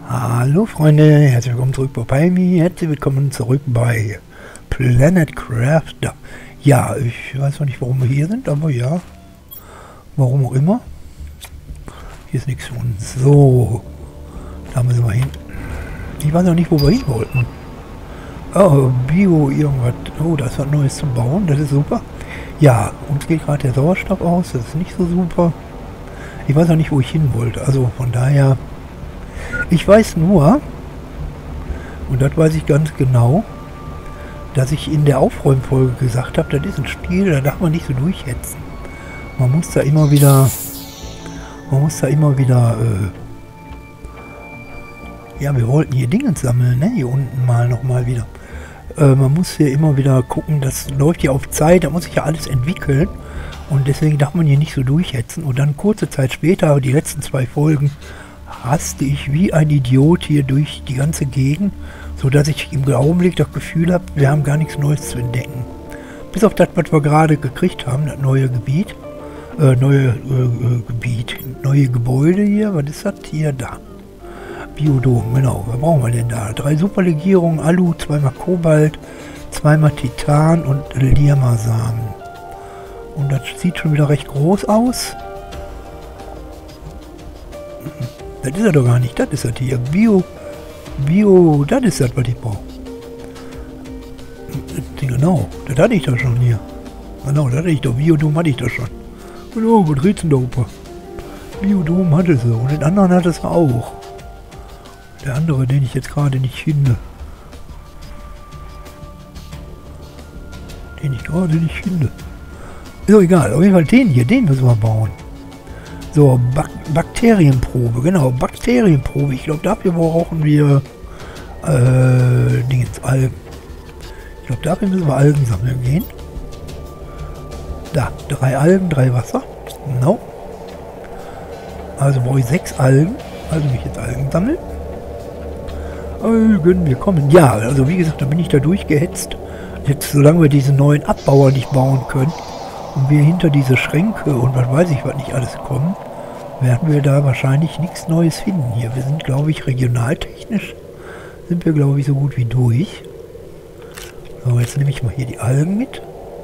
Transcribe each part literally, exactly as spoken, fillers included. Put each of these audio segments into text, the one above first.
Hallo Freunde, herzlich willkommen zurück bei Palmi, herzlich willkommen zurück bei Planet Crafter. Ja, ich weiß noch nicht, warum wir hier sind, aber ja, warum auch immer. Hier ist nichts für uns. So, da müssen wir hin. Ich weiß noch nicht, wo wir hin wollten. Oh, Bio irgendwas. Oh, da ist was Neues zum Bauen, das ist super. Ja, uns geht gerade der Sauerstoff aus, das ist nicht so super. Ich weiß noch nicht, wo ich hin wollte, also von daher... Ich weiß nur, und das weiß ich ganz genau, dass ich in der Aufräumfolge gesagt habe, das ist ein Spiel, da darf man nicht so durchhetzen. Man muss da immer wieder, man muss da immer wieder, äh, ja, wir wollten hier Dinge sammeln, ne, hier unten mal nochmal wieder. Äh, man muss hier immer wieder gucken, das läuft ja auf Zeit, da muss sich ja alles entwickeln. Und deswegen darf man hier nicht so durchhetzen. Und dann kurze Zeit später, die letzten zwei Folgen, raste ich wie ein Idiot hier durch die ganze Gegend, so dass ich im Augenblick das Gefühl habe, wir haben gar nichts Neues zu entdecken. Bis auf das, was wir gerade gekriegt haben, das neue Gebiet, äh, neue äh, Gebiet, neue Gebäude hier, was ist das hier? Da. Biodom, genau. Was brauchen wir denn da? Drei Superlegierungen, Alu, zweimal Kobalt, zweimal Titan und Lirma-Samen. Und das sieht schon wieder recht groß aus. Das ist er doch gar nicht, das ist das hier. Bio, Bio, das ist das, was ich brauche. Genau, das hatte ich doch schon hier. Genau, das hatte ich doch. Biodom hatte ich doch schon. Genau, was redest du denn da, Opa? Biodom hatte sie und den anderen hatte es auch. Der andere, den ich jetzt gerade nicht finde. Den ich gerade nicht finde. Ist doch egal, auf jeden Fall den hier, den müssen wir bauen. So, Bak Bakterienprobe, genau, Bakterienprobe. Ich glaube, dafür brauchen wir äh, Dingens, Algen. Ich glaube, dafür müssen wir Algen sammeln gehen. Da, drei Algen, drei Wasser. Genau. Also brauche ich sechs Algen. Also mich jetzt Algen sammeln. Algen, wir kommen. Ja, also wie gesagt, da bin ich da durchgehetzt. Jetzt, solange wir diese neuen Abbauer nicht bauen können und wir hinter diese Schränke und was weiß ich, was nicht alles kommen, werden wir da wahrscheinlich nichts Neues finden hier. Wir sind, glaube ich, regionaltechnisch, sind wir, glaube ich, so gut wie durch. So, jetzt nehme ich mal hier die Algen mit.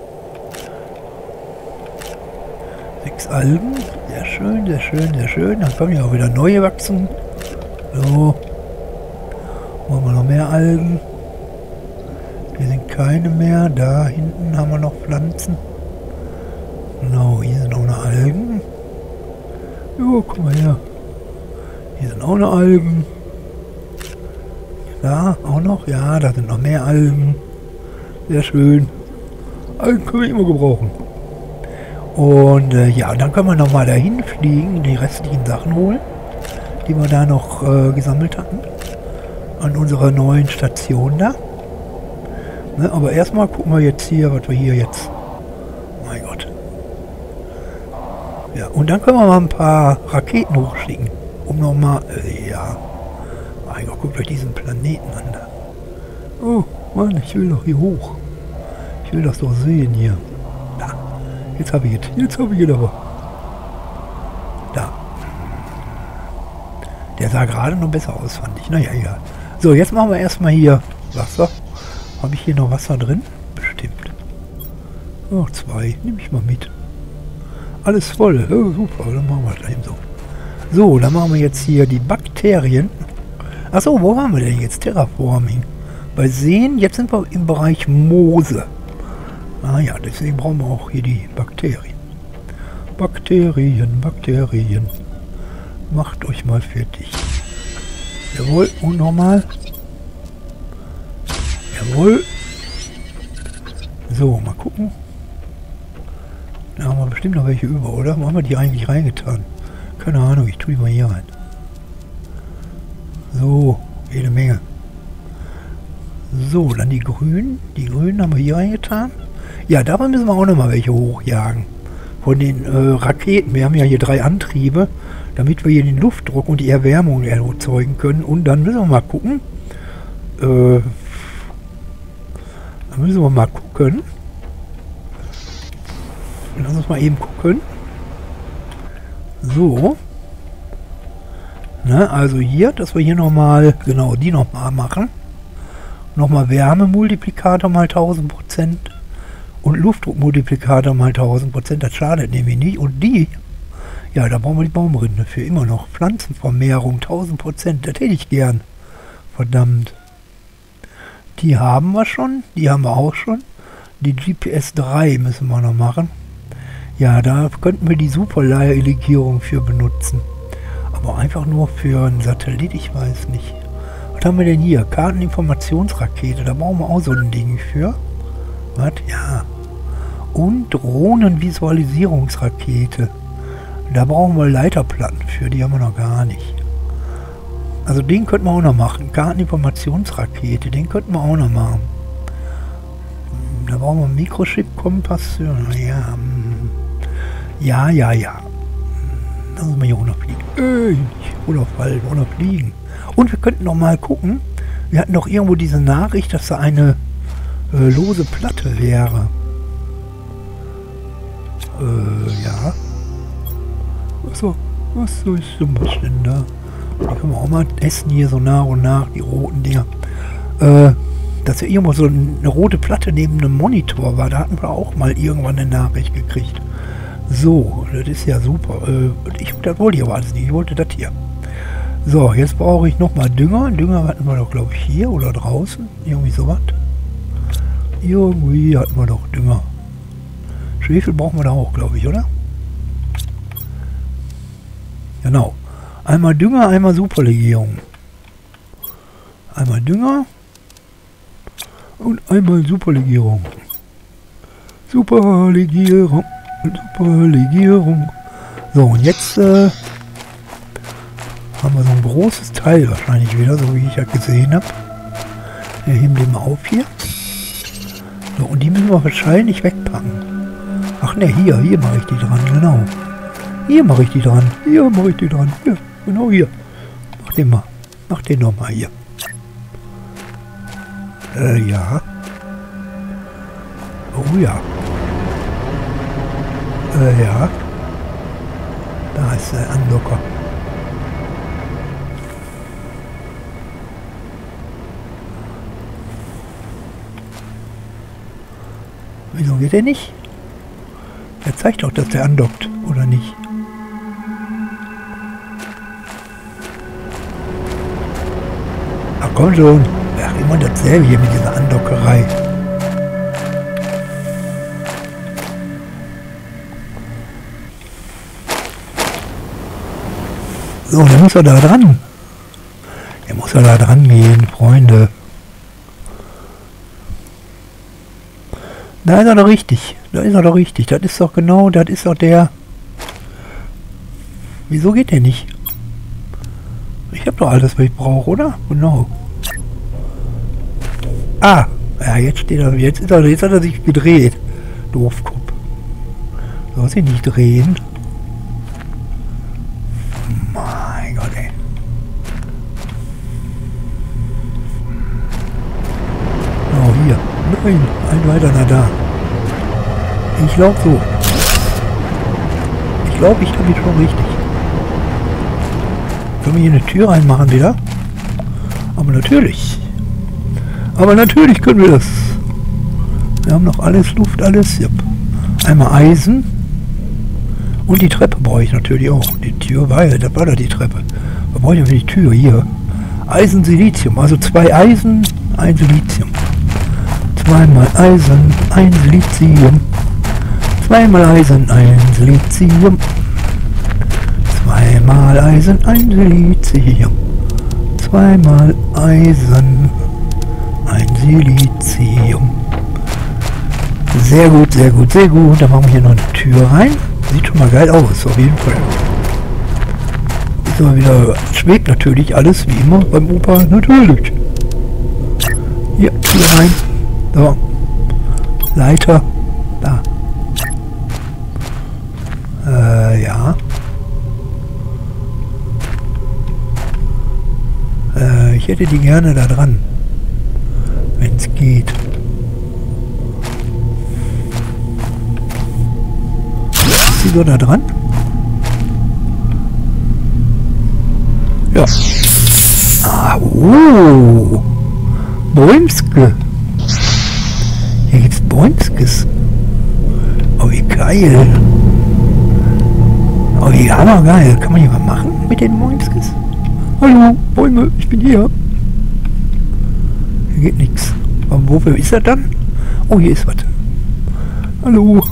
Sechs Algen, sehr schön, sehr schön, sehr schön. Dann können ja auch wieder neue wachsen. So, wollen wir noch mehr Algen. Hier sind keine mehr. Da hinten haben wir noch Pflanzen. Genau, hier sind auch noch Algen. Jo, guck mal her. Hier sind auch noch Algen. Da auch noch. Ja, da sind noch mehr Algen. Sehr schön. Algen können wir immer gebrauchen. Und äh, ja, dann können wir nochmal dahin fliegen, die restlichen Sachen holen, die wir da noch äh, gesammelt hatten. An unserer neuen Station da. Ne, aber erstmal gucken wir jetzt hier, was wir hier jetzt... Mein Gott. Ja, und dann können wir mal ein paar Raketen hochschicken. Um nochmal... Äh, ja. Mein Gott, guckt euch diesen Planeten an da. Oh, Mann, ich will doch hier hoch. Ich will das doch sehen hier. Da. Jetzt habe ich es. Jetzt habe ich es aber. Da. Der sah gerade noch besser aus, fand ich. Naja, egal. So, jetzt machen wir erstmal hier Wasser. Habe ich hier noch Wasser drin? Bestimmt. Noch zwei. Nehme ich mal mit. Alles voll. Oh, super. Dann machen wir das eben so. So, dann machen wir jetzt hier die Bakterien. Achso, wo waren wir denn jetzt? Terraforming. Bei Seen, jetzt sind wir im Bereich Moose. Ah ja, deswegen brauchen wir auch hier die Bakterien. Bakterien, Bakterien. Macht euch mal fertig. Jawohl, und nochmal. Jawohl. So, mal gucken. Da haben wir bestimmt noch welche über, oder? Wo haben wir die eigentlich reingetan? Keine Ahnung, ich tue die mal hier rein. So, jede Menge. So, dann die grünen. Die grünen haben wir hier reingetan. Ja, davon müssen wir auch noch mal welche hochjagen. Von den äh, Raketen. Wir haben ja hier drei Antriebe, damit wir hier den Luftdruck und die Erwärmung erzeugen können. Und dann müssen wir mal gucken. Äh, dann müssen wir mal gucken. Lass uns mal eben gucken. So. Ne, also hier, dass wir hier nochmal, genau, die nochmal machen. Nochmal Wärmemultiplikator mal tausend Prozent und Luftdruckmultiplikator mal tausend Prozent. Das schadet nämlich nicht. Und die, ja, da brauchen wir die Baumrinde für immer noch. Pflanzenvermehrung tausend Prozent, das hätte ich gern. Verdammt. Die haben wir schon, die haben wir auch schon. Die G P S drei müssen wir noch machen. Ja, da könnten wir die Superlegierung für benutzen. Aber einfach nur für einen Satellit, ich weiß nicht. Was haben wir denn hier? Karteninformationsrakete, da brauchen wir auch so ein Ding für. Was? Ja. Und Drohnenvisualisierungsrakete. Da brauchen wir Leiterplatten für, die haben wir noch gar nicht. Also den könnten wir auch noch machen. Karteninformationsrakete, den könnten wir auch noch machen. Da brauchen wir Mikrochip-Kompass. Ja, ja, ja, ja. Lass uns mal hier runterfliegen. Äh, oder fallen, oder fliegen. Und wir könnten noch mal gucken. Wir hatten doch irgendwo diese Nachricht, dass da eine äh, lose Platte wäre. Äh, ja. Achso, was soll ich denn da? Die können wir auch mal essen hier so nach und nach, die roten Dinger. Äh, dass ja irgendwo so eine rote Platte neben einem Monitor war. Da hatten wir auch mal irgendwann eine Nachricht gekriegt. So, das ist ja super. Äh, ich, das wollte ich aber alles nicht. Ich wollte das hier. So, jetzt brauche ich nochmal Dünger. Dünger hatten wir doch, glaube ich, hier oder draußen. Irgendwie sowas. Irgendwie hatten wir doch Dünger. Schwefel brauchen wir da auch, glaube ich, oder? Genau. Einmal Dünger, einmal Superlegierung. Einmal Dünger und einmal Superlegierung. Superlegierung. Superlegierung. So, und jetzt äh, haben wir so ein großes Teil wahrscheinlich wieder, so wie ich ja gesehen habe. Wir heben den mal auf hier. So, und die müssen wir wahrscheinlich wegpacken. Ach ne, hier, hier mache ich die dran, genau. Hier mache ich die dran. Hier mache ich die dran. Hier, genau hier. Mach den mal. Mach den nochmal hier. Äh, ja. Oh ja. Äh, ja. Da ist der Andocker. Wieso geht der nicht? Der zeigt doch, dass der andockt, oder nicht? Ach komm schon. Ach, immer dasselbe hier mit dieser Andockerei. So, der muss er da dran. Der muss er da dran gehen, Freunde. Da ist er doch richtig. Da ist er doch richtig. Das ist doch genau, das ist doch der... Wieso geht der nicht? Ich habe doch alles, was ich brauche, oder? Genau. Ah! Ja, jetzt steht er... Jetzt, ist er, jetzt hat er sich gedreht. Doofkopf. Soll sich nicht drehen? Mein Gott, ey. Oh, hier. Nein, ein weiter, na da. Ich glaube so. Ich glaube, ich habe ihn schon richtig. Können wir hier eine Tür reinmachen wieder? Aber natürlich. Aber natürlich können wir das. Wir haben noch alles, Luft, alles. Yep. Einmal Eisen. Und die Treppe brauche ich natürlich auch. Die Tür war ja, da war da die Treppe. Da brauche ich für die Tür hier. Eisen, Silizium. Also zwei Eisen, ein Silizium. Zweimal Eisen, ein Silizium. Zweimal Eisen, ein Silizium. Zweimal Eisen, ein Silizium. Zweimal Eisen, ein Silizium. Sehr gut, sehr gut, sehr gut. Dann machen wir hier noch eine Tür rein. Sieht schon mal geil aus, auf jeden Fall. Ist aber wieder, schwebt natürlich alles, wie immer beim Opa, natürlich. Hier, Tür rein. So. Leiter. Da. Äh, ja. Äh, ich hätte die gerne da dran. Wenn es geht. Ist die so da dran? Ja. Ah, oh. Bäumske. Hier gibt's Bäumskes. Oh, wie geil. Oh, wie hammergeil. Kann man hier was machen mit den Bäumskes? Hallo, Bäume, ich bin hier. Hier geht nichts. Aber wofür ist er dann? Oh, hier ist was. Hallo.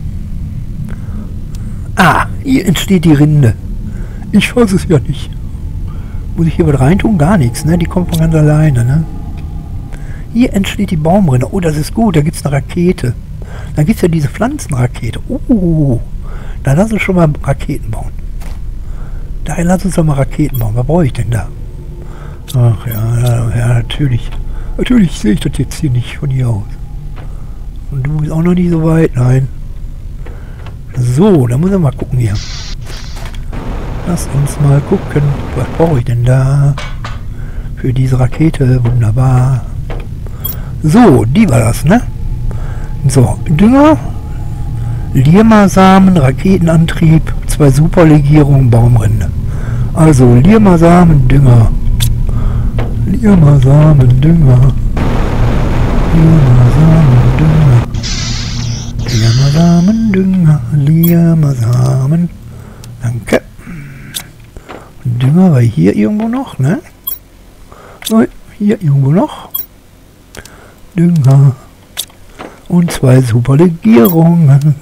Ah, hier entsteht die Rinde. Ich weiß es ja nicht. Muss ich hier was reintun? Gar nichts, ne? Die kommt von ganz alleine, ne? Hier entsteht die Baumrinde. Oh, das ist gut. Da gibt es eine Rakete. Dann gibt es ja diese Pflanzenrakete. Oh, da lass uns schon mal Raketen bauen. Daher lass uns doch mal Raketen bauen. Was brauche ich denn da? Ach ja, ja, natürlich. Natürlich sehe ich das jetzt hier nicht von hier aus. Und du bist auch noch nicht so weit. Nein. So, da muss ich mal gucken hier. Lass uns mal gucken. Was brauche ich denn da? Für diese Rakete. Wunderbar. So, die war das, ne? So, Dünger, Liermasamen, Raketenantrieb, zwei Superlegierungen, Baumrinde. Also, Liermasamen, Dünger. Liermasamen, Dünger. Liermasamen, Dünger. Liermasamen, Dünger. Liermasamen. Danke. Dünger war hier irgendwo noch, ne? So, hier irgendwo noch. Dünger. Und zwei Superlegierungen.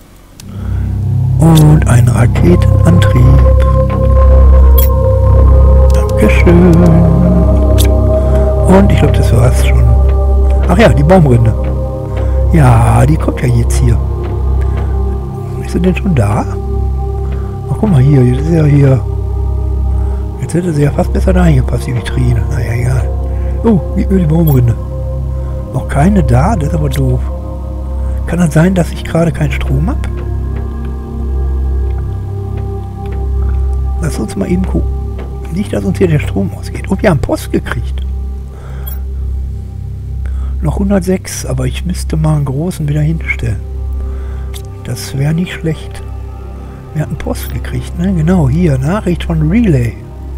Und ein Raketenantrieb. Dankeschön. Und ich glaube, das war's schon. Ach ja, die Baumrinde. Ja, die kommt ja jetzt hier. Ist sie denn schon da? Ach, guck mal hier, jetzt ist ja hier. Jetzt hätte sie ja fast besser da hingepasst, die Vitrine. Naja, egal. Oh, gib mir die Baumrinde. Noch keine da? Das ist aber doof. Kann das sein, dass ich gerade keinen Strom habe? Lass uns mal eben gucken. Nicht, dass uns hier der Strom ausgeht. Und wir haben Post gekriegt. Noch hundertsechs, aber ich müsste mal einen großen wieder hinstellen. Das wäre nicht schlecht. Wir hatten Post gekriegt, ne? Genau, hier, Nachricht von Relay.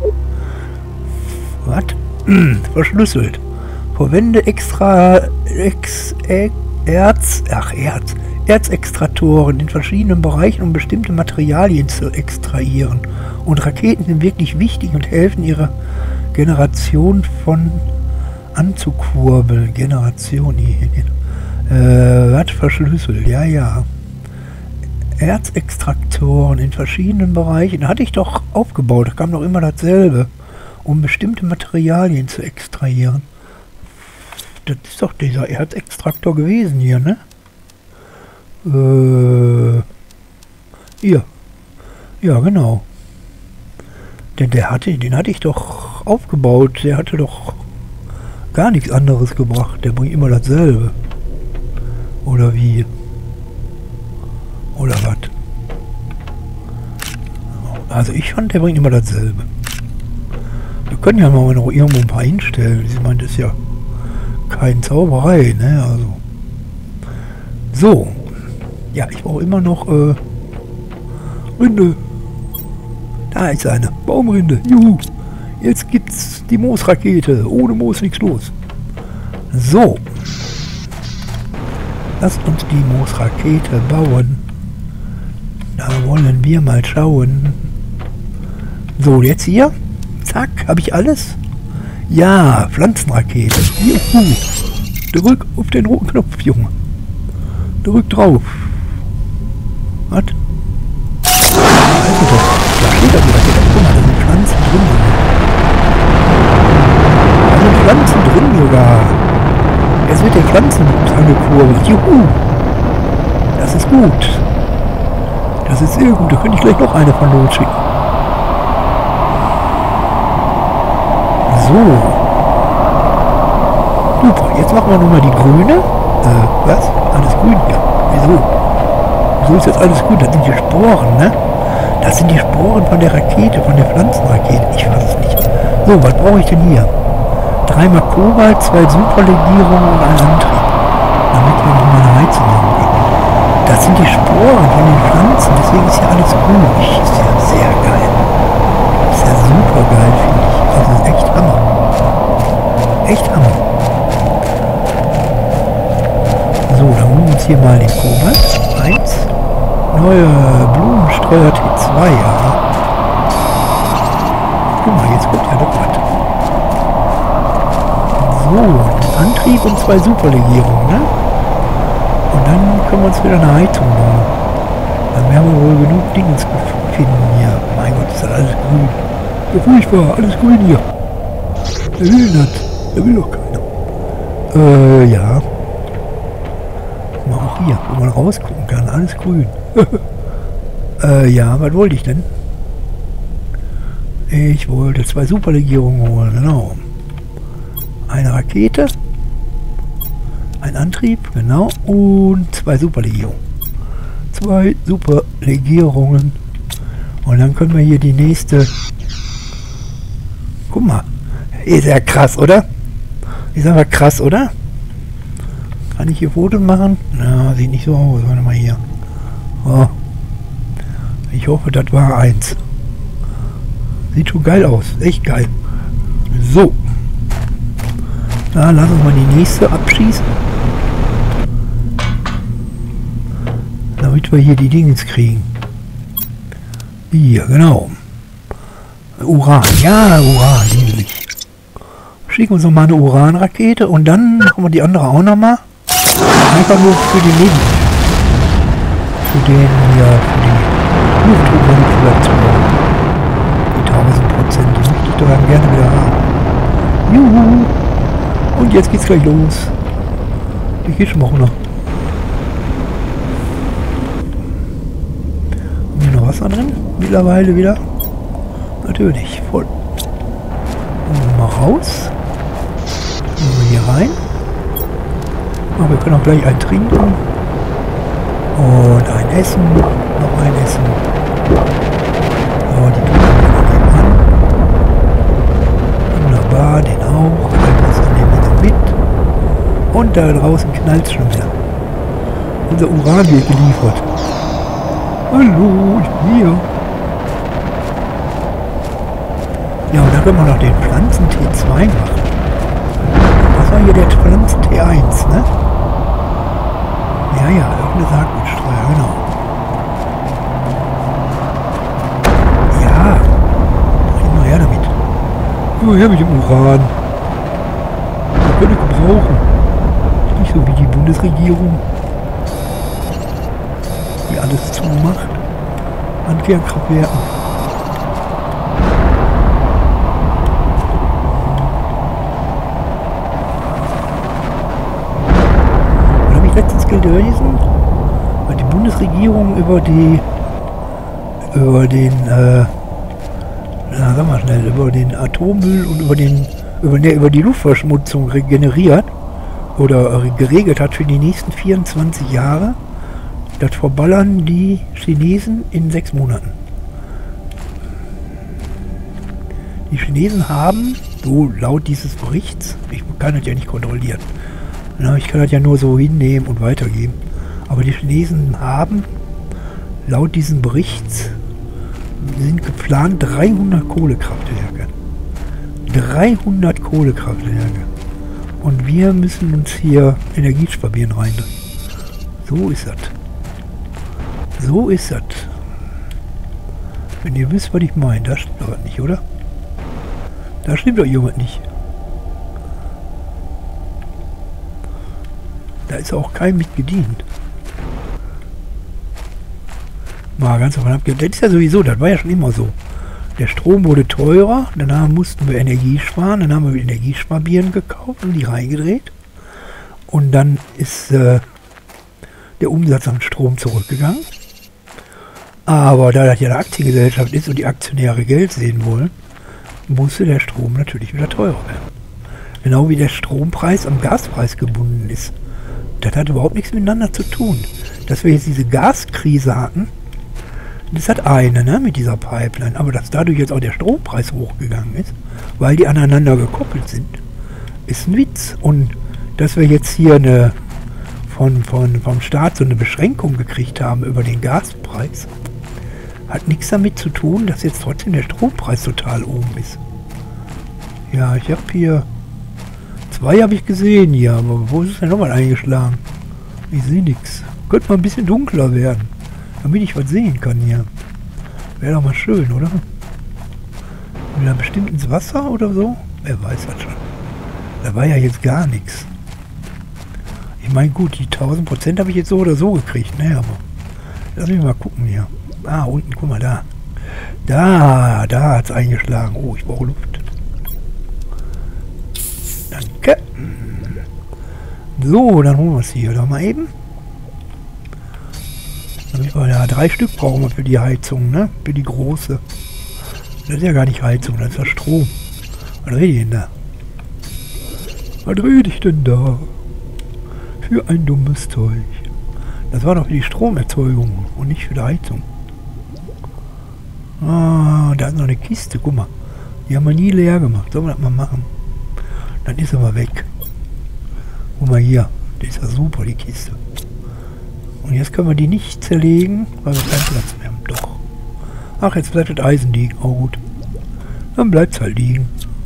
Was? Verschlüsselt. Verwende extra ex, ex, Erz, ach Erz, Erzextraktoren in verschiedenen Bereichen, um bestimmte Materialien zu extrahieren. Und Raketen sind wirklich wichtig und helfen ihre Generation von anzukurbeln. Generation, äh, was verschlüsselt, ja, ja. Erzextraktoren in verschiedenen Bereichen, hatte ich doch aufgebaut, da kam doch immer dasselbe, um bestimmte Materialien zu extrahieren. Das ist doch dieser Erzextraktor gewesen hier, ne? Äh, hier. Ja, genau. Denn der hatte, den hatte ich doch aufgebaut. Der hatte doch gar nichts anderes gebracht. Der bringt immer dasselbe. Oder wie? Oder was? Also ich fand, der bringt immer dasselbe. Wir können ja mal noch irgendwo ein paar hinstellen. Ich meine, das ist ja keine Zauberei, ne? Also. So. Ja, ich brauche immer noch äh, Rinde. Da ist eine. Baumrinde. Juhu. Jetzt gibt's die Moosrakete. Ohne Moos nichts los. So. Lasst uns die Moosrakete bauen. Da wollen wir mal schauen. So, jetzt hier. Zack, habe ich alles? Ja, Pflanzenrakete. Juhu. Drück auf den roten Knopf, Junge. Drück drauf. Was? Also doch. Da steht er wieder. Guck mal, da sind Pflanzen drin. Da sind Pflanzen drin sogar. Jetzt wird der Pflanzen angekurbelt. Juhu. Das ist gut. Das ist sehr gut. Da könnte ich gleich noch eine von losschicken. So. Super. Jetzt machen wir nochmal die grüne. Äh, was? Alles grün? Ja. Wieso? Wieso ist jetzt alles gut? Das sind die Sporen, ne? Das sind die Sporen von der Rakete, von der Pflanzenrakete. Ich weiß es nicht. So, was brauche ich denn hier? Dreimal Kobalt, zwei Superlegierungen und ein Antrieb. Damit wir noch mal eine Heizung haben können. Das sind die Sporen von den Pflanzen. Deswegen ist ja alles grün. Ist ja sehr geil. Ist ja super geil, finde ich. hier mal den Kobalt. Eins. Neue Blumenstreuer T zwei, ja. Guck mal, jetzt kommt ja doch was. So, ein Antrieb und zwei Superlegierungen, ne? Und dann können wir uns wieder eine Heizung bauen. Dann werden wir wohl genug Dinge finden hier. Mein Gott, ist das alles grün. Ja, furchtbar, alles grün hier. Wer will das? Wer will doch keiner. Äh, ja. Mal auch hier, wo man rausgucken kann. Alles grün. äh, ja, was wollte ich denn? Ich wollte zwei Superlegierungen holen, genau. Eine Rakete. Ein Antrieb, genau. Und zwei Superlegierungen. Zwei Superlegierungen. Und dann können wir hier die nächste... Guck mal. Ist ja krass, oder? Ist aber krass, oder? Kann ich hier Fotos machen? Na, sieht nicht so aus. Warte mal hier. Oh. Ich hoffe, das war eins. Sieht schon geil aus. Echt geil. So. Na, lass uns mal die nächste abschießen. Damit wir hier die Dingens kriegen. Hier, genau. Uran. Ja, Uran. Lieblich. Schicken uns noch mal eine Uranrakete und dann machen wir die andere auch noch mal. Einfach nur für die Leben. Für den, ja, für die Luftdruckmanipulation. Die tausend Prozent, die möchte ich doch dann gerne wieder haben. Juhu! Und jetzt geht's gleich los. Ich gehe schon mal runter. Haben wir noch Wasser drin? Mittlerweile wieder? Natürlich, voll. Und mal raus. Gehen wir hier rein. Aber wir können auch gleich ein trinken. Und ein Essen. Noch ein Essen. So, die tun wir nebenan. Wunderbar, den auch. Ein Wasser nehmen wir noch mit. Und da draußen knallt es schon wieder. Unser Uran wird geliefert. Hallo, ich bin hier. Ja, und dann können wir noch den Pflanzen T zwei machen. Das war hier der Pflanzen T eins, ne? Ja, ja, irgendeine Saatgutstreuer, genau. Ja, immer her damit. Immer her mit dem Uran. Das könnte ich gebrauchen. Nicht so wie die Bundesregierung, die alles zumacht an Kernkraftwerken. Letztens gelesen, weil die Bundesregierung über die über den äh, na, sag mal schnell, über den Atommüll und über den über, ne, über die Luftverschmutzung regeneriert oder äh, geregelt hat für die nächsten vierundzwanzig Jahre. Das verballern die Chinesen in sechs Monaten. Die Chinesen haben, so laut dieses Berichts, ich kann das ja nicht kontrollieren, na, ich kann das ja nur so hinnehmen und weitergeben. Aber die Chinesen haben, laut diesem Berichts, sind geplant dreihundert Kohlekraftwerke. dreihundert Kohlekraftwerke. Und wir müssen uns hier Energiesparbieren reindrehen. So ist das. So ist das. Wenn ihr wisst, was ich meine, das stimmt doch nicht, oder? Da stimmt doch jemand nicht. Da ist auch kein mit gedient. Mal ganz davon abgesehen. Das ist ja sowieso, das war ja schon immer so. Der Strom wurde teurer, danach mussten wir Energie sparen, dann haben wir Energiesparbieren gekauft und die reingedreht. Und dann ist äh, der Umsatz an Strom zurückgegangen. Aber da das ja eine Aktiengesellschaft ist und die Aktionäre Geld sehen wollen, musste der Strom natürlich wieder teurer werden. Genau wie der Strompreis am Gaspreis gebunden ist. Das hat überhaupt nichts miteinander zu tun. Dass wir jetzt diese Gaskrise hatten, das hat eine, ne, mit dieser Pipeline. Aber dass dadurch jetzt auch der Strompreis hochgegangen ist, weil die aneinander gekoppelt sind, ist ein Witz. Und dass wir jetzt hier eine von, von, vom Staat so eine Beschränkung gekriegt haben über den Gaspreis, hat nichts damit zu tun, dass jetzt trotzdem der Strompreis total oben ist. Ja, ich habe hier zwei habe ich gesehen hier, aber wo ist es denn nochmal eingeschlagen? Ich sehe nichts. Könnte mal ein bisschen dunkler werden, damit ich was sehen kann hier. Wäre doch mal schön, oder? Wieder bestimmt ins Wasser oder so? Wer weiß das schon. Da war ja jetzt gar nichts. Ich meine, gut, die tausend Prozent habe ich jetzt so oder so gekriegt. Ne, aber lass mich mal gucken hier. Ah, unten, guck mal da. Da, da hat es eingeschlagen. Oh, ich brauche Luft. Danke. So, dann holen wir es hier doch mal eben. Damit wir da drei Stück brauchen wir für die Heizung, ne? Für die große. Das ist ja gar nicht Heizung, das ist ja Strom. Was rede ich denn da? Was rede ich denn da? Für ein dummes Zeug. Das war doch für die Stromerzeugung und nicht für die Heizung. Ah, da ist noch eine Kiste, guck mal. Die haben wir nie leer gemacht. Sollen wir das mal machen? Dann ist er mal weg. Guck mal hier. Die ist ja super, die Kiste. Und jetzt können wir die nicht zerlegen, weil wir keinen Platz mehr haben. Doch. Ach, jetzt bleibt das Eisen liegen. Oh gut. Dann bleibt es halt liegen.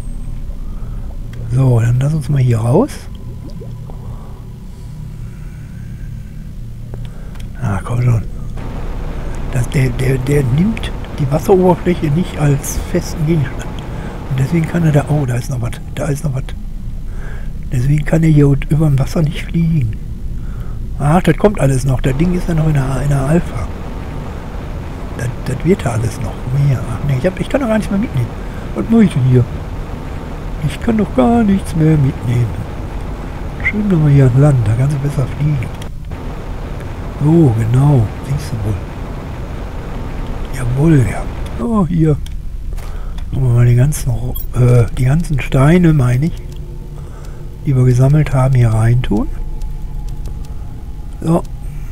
So, dann lass uns mal hier raus. Ah, komm schon. Das, der, der, der nimmt die Wasseroberfläche nicht als festen Gegenstand. Und deswegen kann er da... Oh, da ist noch was. Da ist noch was. Deswegen kann er hier über dem Wasser nicht fliegen. Ach, das kommt alles noch. Das Ding ist ja noch in der, in der Alpha. Das, das wird ja alles noch mehr. Ach nee, ich, hab, ich kann doch gar nichts mehr mitnehmen. Was mache ich denn hier? Ich kann doch gar nichts mehr mitnehmen. Schön nochmal hier an Land. Da kannst du besser fliegen. So, genau. Siehst du wohl. Jawohl, ja. Oh, hier. Machen wir mal die ganzen, äh, die ganzen Steine, meine ich, die wir gesammelt haben, hier reintun. So.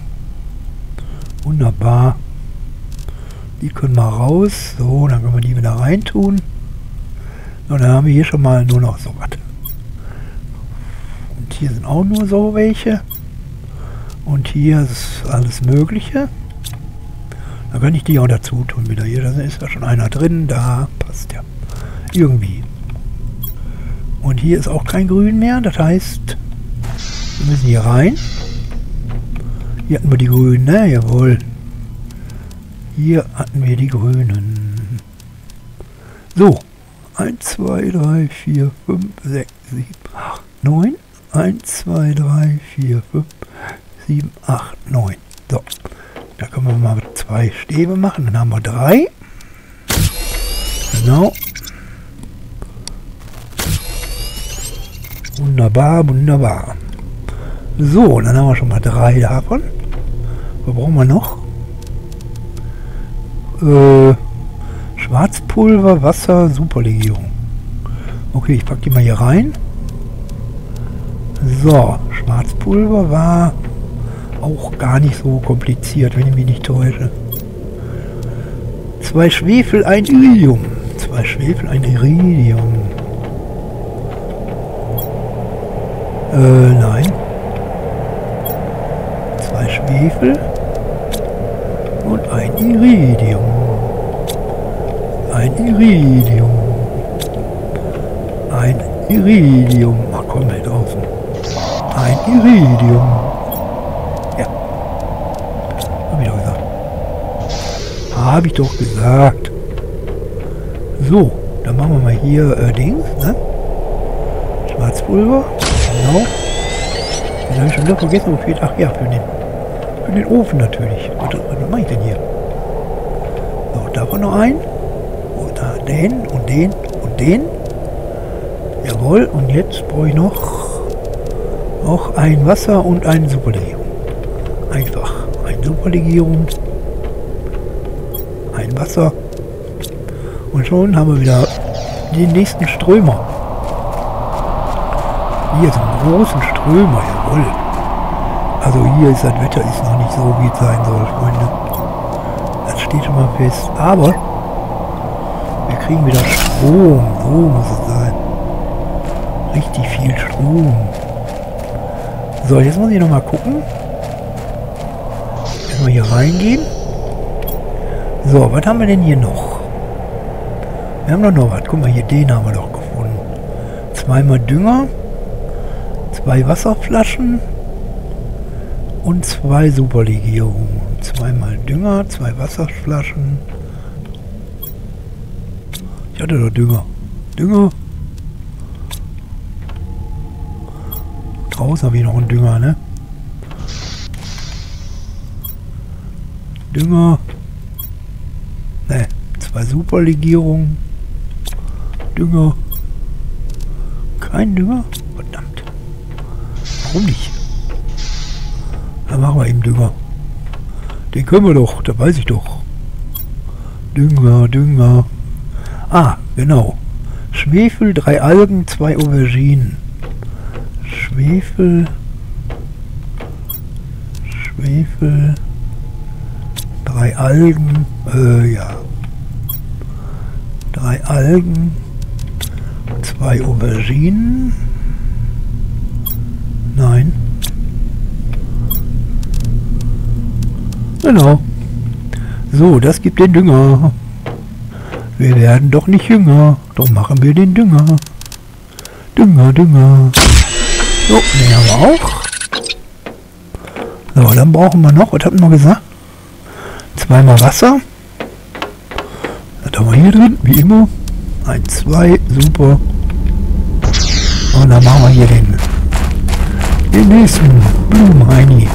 Wunderbar. Die können wir raus. So, dann können wir die wieder reintun. Und dann haben wir hier schon mal nur noch so was. Und hier sind auch nur so welche. Und hier ist alles Mögliche. Da kann ich die auch dazu tun wieder. Hier, da ist ja schon einer drin. Da passt ja. Irgendwie. Und hier ist auch kein Grün mehr. Das heißt, wir müssen hier rein. Hier hatten wir die Grünen, ne? Jawohl. Hier hatten wir die Grünen. So. eins, zwei, drei, vier, fünf, sechs, sieben, acht, neun. eins, zwei, drei, vier, fünf, sieben, acht, neun. So. Da können wir mal zwei Stäbe machen. Dann haben wir drei. Genau. Wunderbar, wunderbar. So, dann haben wir schon mal drei davon. Was brauchen wir noch? Äh, Schwarzpulver, Wasser, Superlegierung. Okay, ich packe die mal hier rein. So, Schwarzpulver war auch gar nicht so kompliziert, wenn ich mich nicht täusche. Zwei Schwefel, ein Iridium. Zwei Schwefel, ein Iridium. Äh, nein. Zwei Schwefel und ein Iridium. Ein Iridium. Ein Iridium. Ach komm, mal draußen. Ein Iridium. Ja. Hab ich doch gesagt. Hab ich doch gesagt. So, dann machen wir mal hier äh, Dings, ne? Schwarzpulver. Genau. Jetzt habe ich schon wieder vergessen, wo viel. Ach ja, für den, für den Ofen natürlich. Was, was mache ich denn hier? So, davon noch ein. Oder den und den und den. Jawohl, und jetzt brauche ich noch, noch ein Wasser und eine Superlegierung. Einfach. Eine Superlegierung. Ein Wasser. Und schon haben wir wieder den nächsten Strömer. Hier so einen großen Strömer, jawohl. Also hier ist das Wetter ist noch nicht so, wie es sein soll, Freunde. Das steht schon mal fest. Aber wir kriegen wieder Strom. So muss es sein. Richtig viel Strom. So, jetzt muss ich noch mal gucken. Erstmal hier reingehen. So, was haben wir denn hier noch? Wir haben doch noch was. Guck mal, hier den haben wir doch gefunden. Zweimal Dünger. Zwei Wasserflaschen. Und zwei Superlegierungen. Zweimal Dünger, zwei Wasserflaschen. Ich hatte doch Dünger. Dünger. Draußen habe ich noch einen Dünger, ne? Dünger. Ne, zwei Superlegierungen. Dünger. Kein Dünger? Verdammt. Warum nicht? Dann machen wir eben Dünger. Den können wir doch, da weiß ich doch. Dünger, Dünger. Ah, genau. Schwefel, drei Algen, zwei Auberginen. Schwefel. Schwefel. Drei Algen. Äh, ja. Drei Algen. Zwei Auberginen. Nein. Genau. So, das gibt den Dünger. Wir werden doch nicht jünger. Doch machen wir den Dünger. Dünger, Dünger. So, den haben wir auch. So, dann brauchen wir noch, was hatten wir gesagt? Zweimal Wasser. Das haben wir hier drin, wie immer. Eins, zwei, super. Und dann machen wir hier den, den nächsten Blumenheini.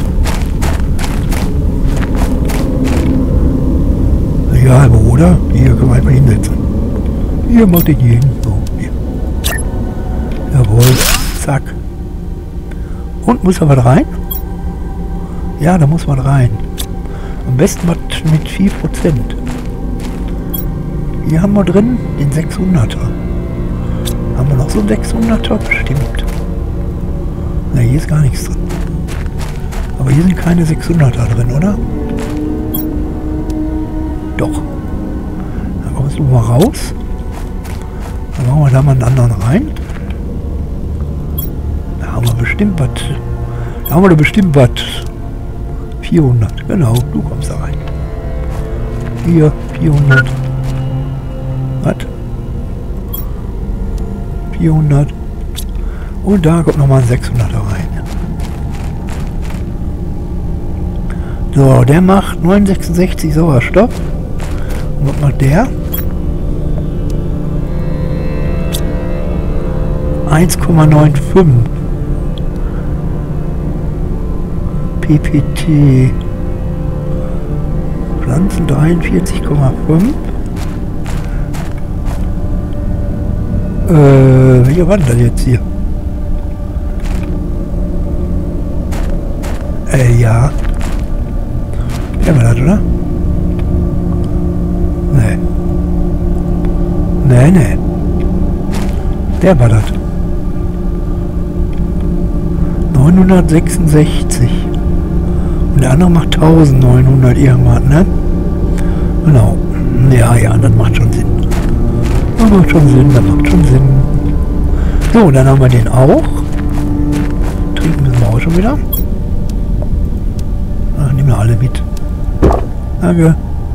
Egal wo, oder? Hier können wir einfach hinsetzen. Hier macht den jeden. So, hier. Jawohl. Zack. Und muss da was rein? Ja, da muss was rein. Am besten was mit vier Prozent. Hier haben wir drin den sechshunderter. Haben wir noch so einen sechshunderter? Bestimmt. Ne, hier ist gar nichts drin. Aber hier sind keine sechshunderter drin, oder? Doch. Dann kommst du mal raus. Dann machen wir da mal einen anderen rein. Da haben wir bestimmt was. Da haben wir da bestimmt was. vierhundert. Genau, du kommst da rein. Hier, vierhundert. Was? vierhundert. Und da kommt nochmal ein sechshunderter rein. So, der macht neun Komma sechsundsechzig Sauerstoff. Und was macht der? eins Komma fünfundneunzig P P T. Pflanzen dreiundvierzig Komma fünf. Äh, welcher war denn das jetzt hier? Äh, ja. Kennen wir das, oder? Nee. Nee, nee. Der war das. neunhundertsechsundsechzig. Und der andere macht neunzehnhundert irgendwas, ne? Genau. Ja, ja, das macht schon Sinn. Das macht schon Sinn, das macht schon Sinn. So, dann haben wir den auch. Trinken müssen wir auch schon wieder. Ach, nehmen wir alle mit. Danke.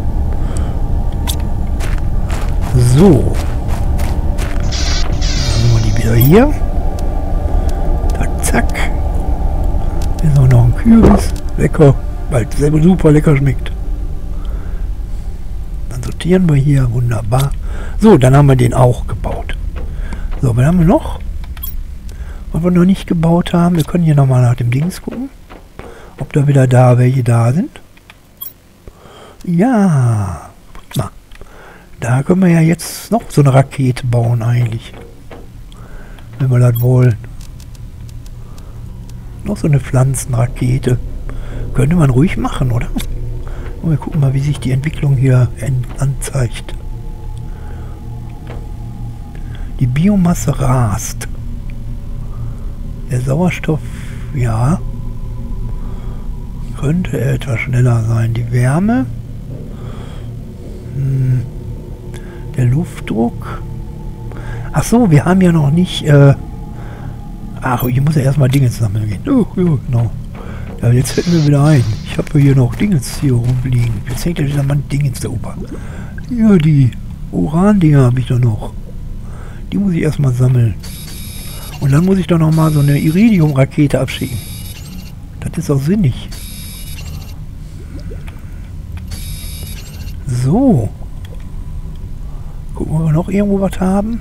So. Dann haben wir die wieder hier. Zack, zack. Hier ist auch noch ein Kürbis. Lecker. Weil es selber super lecker schmeckt. Dann sortieren wir hier. Wunderbar. So, dann haben wir den auch gebaut. So, was haben wir noch? Was wir noch nicht gebaut haben. Wir können hier nochmal nach dem Dings gucken. Ob da wieder da welche da sind. Ja. Guck mal. Da können wir ja jetzt noch so eine Rakete bauen eigentlich. Wenn wir das wollen. Noch so eine Pflanzenrakete. Könnte man ruhig machen, oder? Und wir gucken mal, wie sich die Entwicklung hier anzeigt. Die Biomasse rast. Der Sauerstoff, ja, könnte etwas schneller sein. Die Wärme, hm, der Luftdruck. Ach so, wir haben ja noch nicht. Äh, ach, ich muss ja erstmal Dinge zusammen gehen. Oh, ja, genau. Ja, jetzt fällt mir wieder ein. Ich habe hier noch Dingens hier rumliegen. Jetzt hängt ja wieder mal Dingens da oben. Ja, die Uran-Dinger habe ich doch noch. Die muss ich erstmal sammeln. Und dann muss ich doch noch mal so eine Iridium-Rakete abschicken. Das ist auch sinnig. So. Gucken, ob wir noch irgendwo was haben.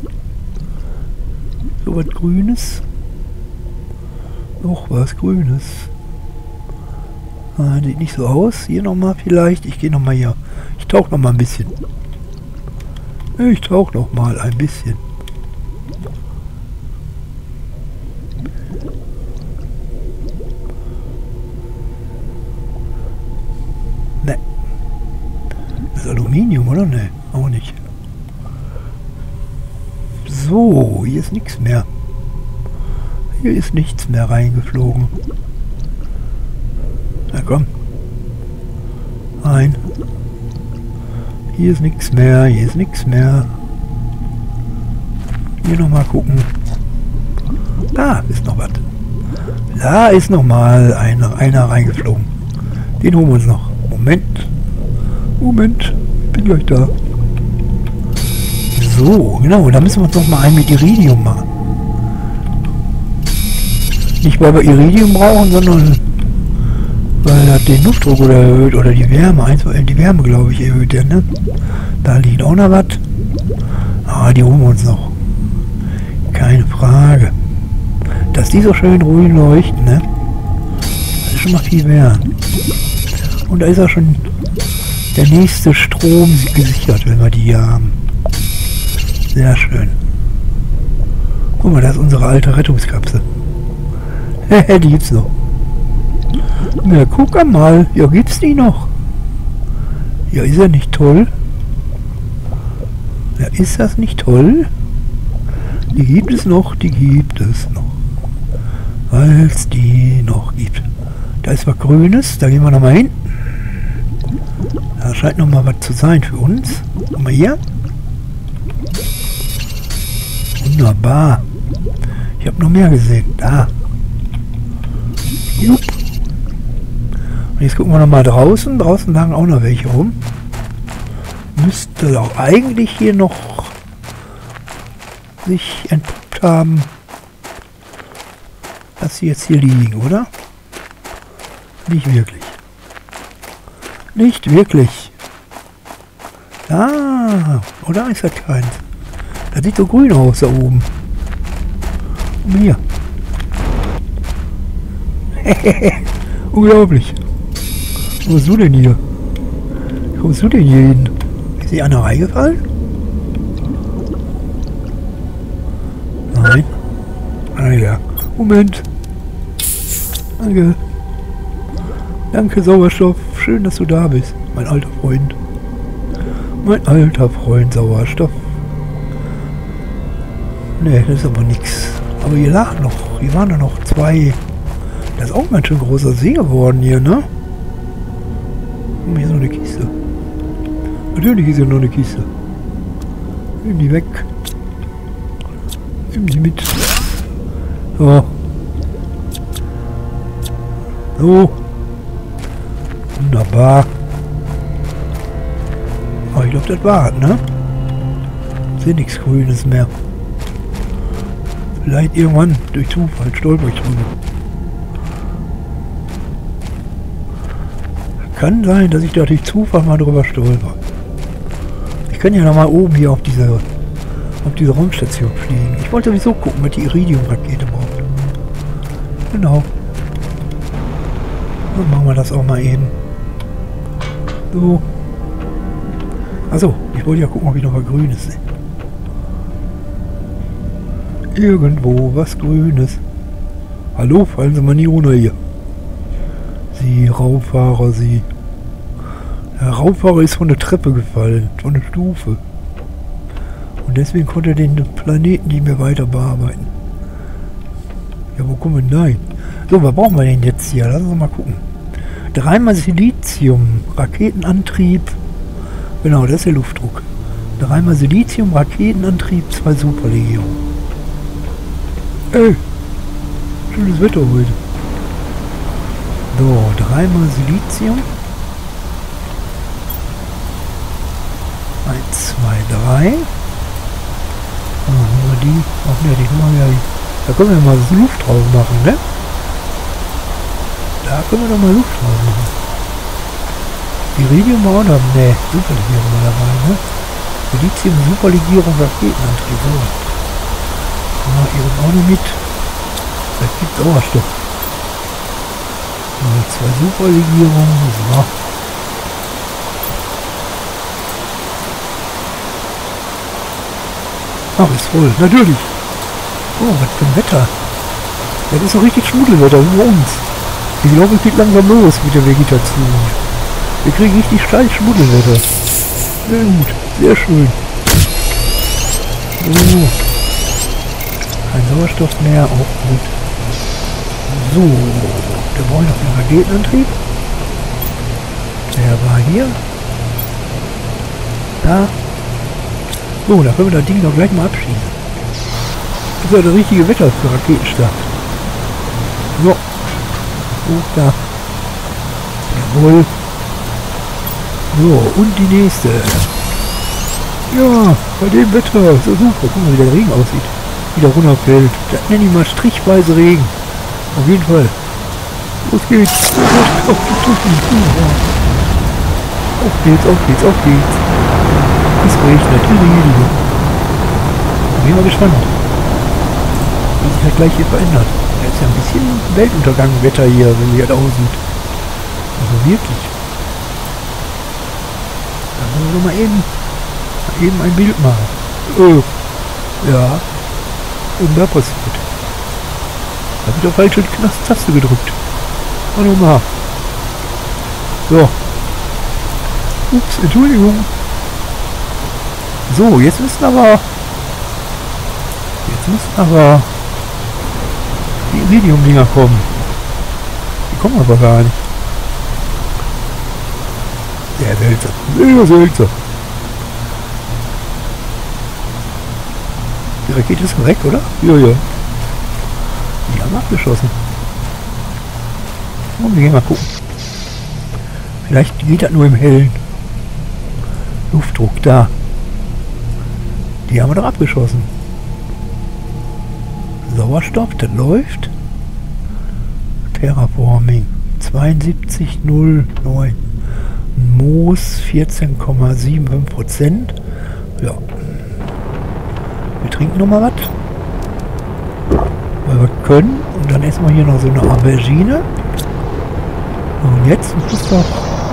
So was Grünes. Noch was Grünes. Ah, sieht nicht so aus. Hier nochmal vielleicht. Ich gehe nochmal hier. Ich tauche nochmal ein bisschen. Ich tauche nochmal ein bisschen. Ne. Das ist Aluminium, oder? Ne, auch nicht. So, hier ist nichts mehr. Hier ist nichts mehr reingeflogen. Na komm. Nein. Hier ist nichts mehr, hier ist nichts mehr. Hier nochmal gucken. Da ist noch was. Da ist noch mal einer, einer reingeflogen. Den holen wir uns noch. Moment. Moment. Bin gleich da. So, genau. Da müssen wir uns noch mal einen mit Iridium machen. Nicht weil wir Iridium brauchen, sondern weil das den Luftdruck oder erhöht oder die Wärme, eins, die Wärme glaube ich erhöht, ja, ne? Da liegt auch noch was. Ah, die holen wir uns noch. Keine Frage. Dass die so schön ruhig leuchten, ne? Das ist schon mal viel wert. Und da ist auch schon der nächste Strom gesichert, wenn wir die hier haben. Sehr schön. Guck mal, da ist unsere alte Rettungskapsel. Die gibt's noch. Na, guck mal. Ja, gibt's die noch? Ja, ist er nicht toll? Ja, ist das nicht toll? Die gibt es noch, die gibt es noch. Weil es die noch gibt. Da ist was Grünes, da gehen wir nochmal hin. Da scheint noch mal was zu sein für uns. Guck mal hier. Wunderbar. Ich habe noch mehr gesehen. Da. Jupp. Und jetzt gucken wir noch mal draußen. Draußen lagen auch noch welche rum. Müsste auch eigentlich hier noch sich entpuppt haben, dass sie jetzt hier liegen, oder? Nicht wirklich. Nicht wirklich. Ah, oder ist das keins? Das sieht so grün aus da oben. Und hier. Unglaublich. Wo bist du denn hier? Wo kommst du denn hier hin? Ist die einer reingefallen? Nein. Ah ja. Moment. Danke. Danke, Sauerstoff. Schön, dass du da bist, mein alter Freund. Mein alter Freund Sauerstoff. Ne, das ist aber nichts. Aber hier lag noch. Hier waren da noch zwei. Das ist auch ein ganz schön großer See geworden hier, ne? Und hier ist noch eine Kiste. Natürlich ist hier noch eine Kiste. Nimm die weg. Nimm die mit. So. So. Wunderbar. Aber ich glaube, das war, ne? Ich sehe nichts Grünes mehr. Vielleicht irgendwann durch Zufall stolper ich drüber. Kann sein, dass ich da durch Zufall mal drüber stolper. Ich kann ja noch mal oben hier auf diese, auf diese Raumstation fliegen. Ich wollte sowieso gucken, was die Iridium-Rakete braucht. Genau. Dann machen wir das auch mal eben. So. Achso, ich wollte ja gucken, ob ich noch was Grünes sehe. Irgendwo was Grünes. Hallo, fallen Sie mal nie runter hier. Sie, Rauffahrer, Sie. Der Rauffahrer ist von der Treppe gefallen, von der Stufe. Und deswegen konnte er den Planeten nicht mehr weiter bearbeiten. Ja, wo kommen wir denn da hin? So, was brauchen wir denn jetzt hier? Lass uns mal gucken. Dreimal Silizium, Raketenantrieb. Genau, das ist der Luftdruck. Dreimal Silizium, Raketenantrieb, zwei Superlegionen. Ey, schönes Wetter heute. So, dreimal Silizium. eins, zwei, drei. Ah, haben wir die? Ach ne, die können wir ja. Da können wir mal Luft drauf machen, ne? Da können wir doch mal Luft drauf machen. Iridium war auch noch, ne, Superlegierung war dabei, ne? Lithium, Superlegierung, Raketenantrieb, so. Ja, eben auch noch mit. Vielleicht gibt es Sauerstoff. Ja, zwei Superlegierungen, so. Ach, ist voll, natürlich. Oh, was für ein Wetter. Das ist so richtig Schmuddelwetter, wie bei uns. Ich glaube, es geht langsam los mit der Vegetation. Wir kriegen richtig steil Schmuddelwetter. Sehr gut, sehr schön. So. Kein Sauerstoff mehr, auch gut. So, da brauche ich noch einen Raketenantrieb. Der war hier. Da. So, da können wir das Ding doch gleich mal abschießen. Das ist ja das richtige Wetter für Raketenstart. So. Hoch da. Jawohl. So, und die nächste. Ja, bei dem Wetter. So super. Guck mal, wie der Regen aussieht. Wie der runterfällt. Das nenne ich mal strichweise Regen. Auf jeden Fall. Los geht's. Auf geht's, auf geht's, auf geht's. Es regnet. Bin ich mal gespannt. Wie sich halt gleich hier verändert. Da ist ja ein bisschen Weltuntergang-Wetter hier, wenn wie das aussieht. Also wirklich. Da müssen wir mal eben, mal eben ein Bild machen. Oh. Ja. Und da passiert. Da habe ich auf falsche Taste gedrückt. Und nochmal. So. Ups, Entschuldigung. So, jetzt müssen aber... Jetzt müssen aber... die Iridium-Dinger kommen. Die kommen aber gar nicht. Sehr seltsam. Sehr seltsam. Die Rakete ist weg, oder? Ja, ja. Die haben abgeschossen. Und wir gehen mal gucken. Vielleicht geht das nur im Hellen. Luftdruck da. Die haben wir doch abgeschossen. Sauerstoff, das läuft. Terraforming zweiundsiebzig Komma null neun. Moos vierzehn Komma fünfundsiebzig Prozent. Ja. Wir trinken noch mal was. Weil wir können. Und dann essen wir hier noch so eine Aubergine. Und jetzt muss doch...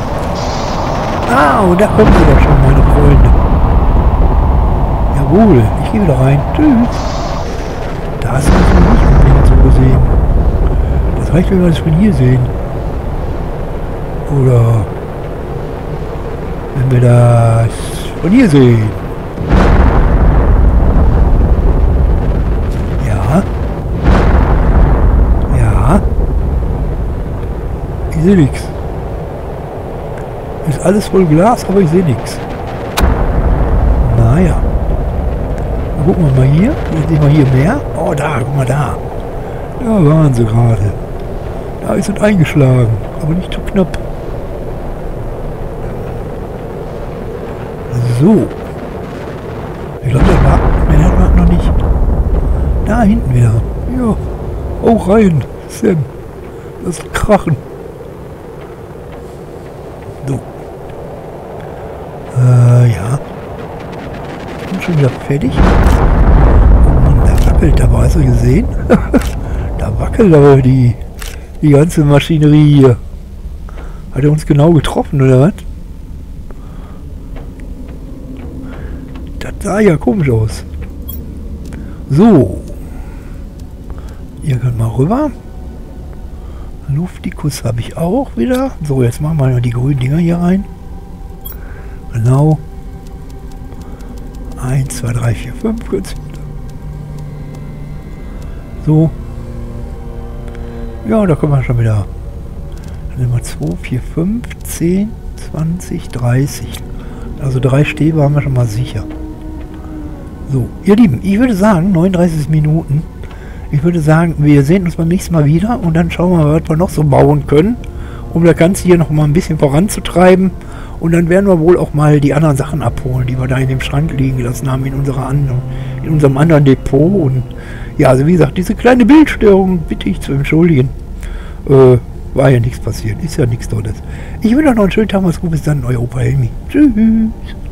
Ah, und da kommen sie doch schon, meine Freunde. Jawohl, ich gehe wieder rein. Tschüss. Das müssen wir nicht unbedingt so gesehen. Das reicht, wenn wir das von hier sehen. Oder wenn wir das von hier sehen. Ja. Ja. Ich sehe nichts. Ist alles voll Glas, aber ich sehe nichts. Naja. Gucken wir mal hier. Jetzt sehen wir hier mehr. Oh, da, guck mal da. Da waren sie gerade. Da ist es eingeschlagen. Aber nicht zu knapp. So. Ich glaube, der war, der war noch nicht. Da hinten wieder. Ja. Auch rein. Sam. Das ist Krachen. So. Äh, ja. Ich bin schon wieder fertig. Oh Mann, da wackelt aber. Hast du gesehen? Da wackelt aber die, die ganze Maschinerie hier. Hat er uns genau getroffen, oder was? Das sah ja komisch aus. So. Ihr könnt mal rüber. Luftikus habe ich auch wieder. So, jetzt machen wir die grünen Dinger hier rein. Genau. eins, zwei, drei, vier, fünf. So. Ja, da können wir schon wieder. Dann nehmen wir zwei, vier, fünf, zehn, zwanzig, dreißig. Also drei Stäbe haben wir schon mal sicher. So, ihr Lieben, ich würde sagen, neununddreißig Minuten. Ich würde sagen, wir sehen uns beim nächsten Mal wieder und dann schauen wir mal, was wir noch so bauen können, um das Ganze hier noch mal ein bisschen voranzutreiben. Und dann werden wir wohl auch mal die anderen Sachen abholen, die wir da in dem Schrank liegen gelassen haben, in, unserer anderen, in unserem anderen Depot. Und ja, also wie gesagt, diese kleine Bildstörung bitte ich zu entschuldigen. Äh, War ja nichts passiert. Ist ja nichts Tolles. Ich wünsche euch noch einen schönen Tag. Macht's gut. Bis dann. Euer Opa Helmi. Tschüss.